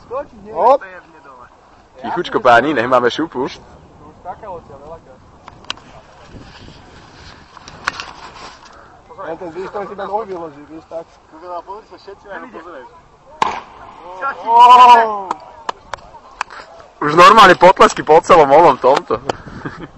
skočiť, nie? Hop. Pevne dole. Tichučko páni, nech máme šupu. Už skakalo ťa veľakrát. Len ten výstoj si len oj vyloží, víš tak. Tu veľa pozri sa všetci na ho pozrieš. Už normálne potlesky po celom ovom tomto.